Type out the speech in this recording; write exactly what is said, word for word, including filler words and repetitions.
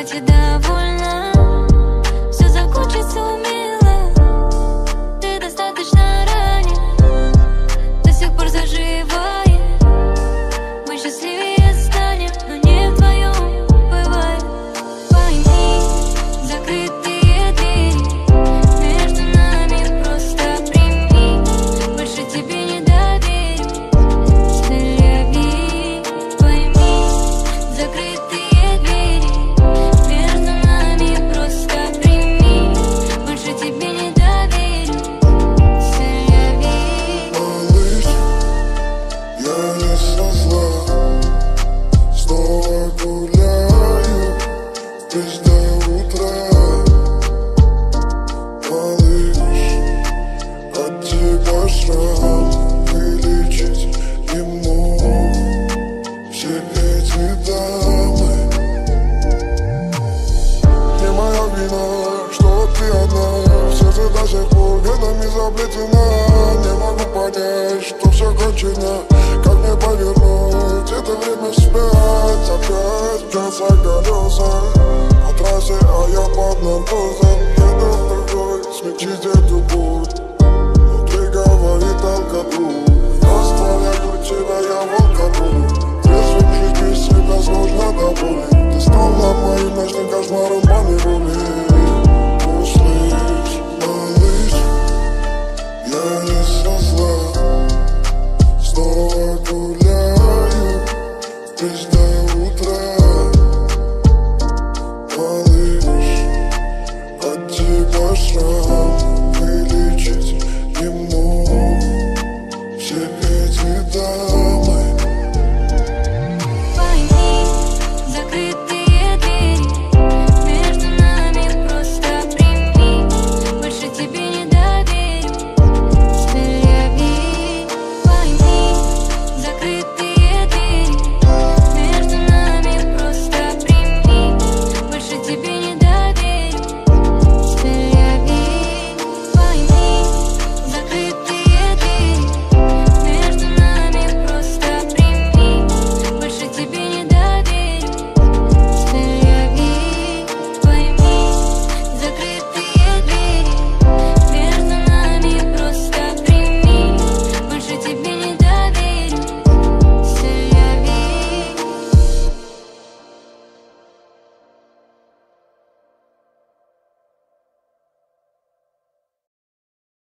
будь довольна, все закончится умело. Ты достаточно ранен, до сих пор заживает. Мы счастливее станем, но не вдвоем бывает. Пойми, закрытые двери между нами просто прими. Больше тебе не доверюсь, Сель-Ави. Пойми, закрытые двери между нами просто прими. Больше тебе не доверюсь, Сель-Ави. Малыш, я не со зла, снова гуляю здесь до утра. Малыш, от тебя шрам вылечить не мог. Все эти дамы, не моя вина, что ты одна. Сердце до сих пор венами заплетено. Не могу понять, что все кончено. Как мне повернуть это время вспять? Опять мчатся колеса.